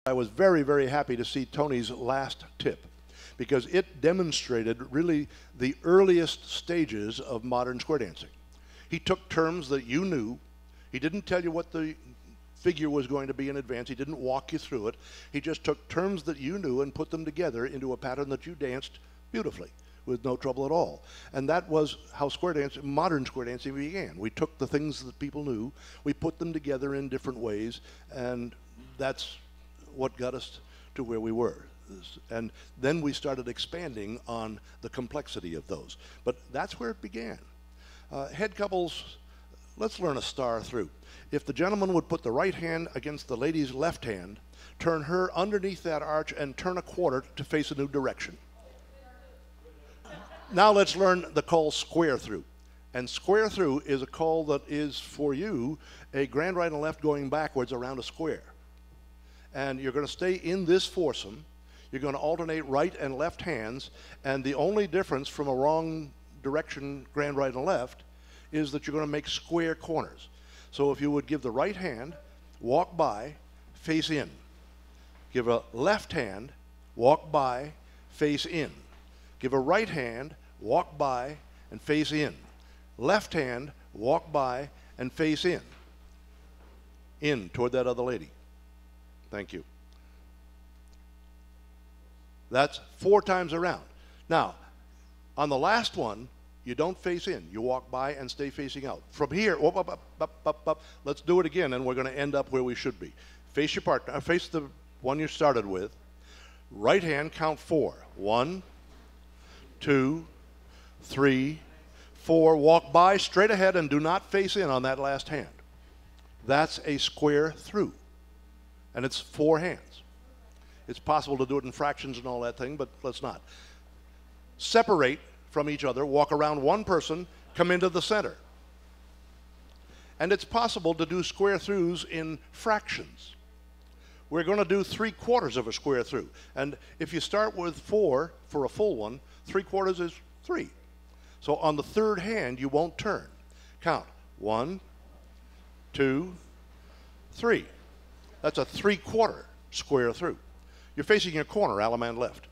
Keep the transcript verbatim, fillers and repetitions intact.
I was very, very happy to see Tony's last tip, because it demonstrated really the earliest stages of modern square dancing. He took terms that you knew. He didn't tell you what the figure was going to be in advance. He didn't walk you through it. He just took terms that you knew and put them together into a pattern that you danced beautifully with no trouble at all. And that was how square dancing, modern square dancing began. We took the things that people knew, we put them together in different ways, and that's what got us to where we were. And then we started expanding on the complexity of those. But that's where it began. Uh, head couples, let's learn a star through. If the gentleman would put the right hand against the lady's left hand, turn her underneath that arch and turn a quarter to face a new direction. Now let's learn the call square through. And square through is a call that is, for you, a grand right and left going backwards around a square. And you're going to stay in this foursome. You're going to alternate right and left hands, and the only difference from a wrong direction, grand right and left, is that you're going to make square corners. So if you would give the right hand, walk by, face in. Give a left hand, walk by, face in. Give a right hand, walk by, and face in. Left hand, walk by, and face in. In toward that other lady. Thank you. That's four times around. Now, on the last one, you don't face in. You walk by and stay facing out. From here, up, up, up, up, up, up. Let's do it again, and we're going to end up where we should be. Face your partner. Face the one you started with. Right hand, count four. One, two, three, four. Walk by straight ahead and do not face in on that last hand. That's a square through, and it's four hands. It's possible to do it in fractions and all that thing, but let's not. Separate from each other, walk around one person, come into the center. And it's possible to do square throughs in fractions. We're going to do three quarters of a square through. And if you start with four for a full one, three quarters is three. So on the third hand, you won't turn. Count. One, two, three. That's a three-quarter square through. You're facing your corner, allemande left.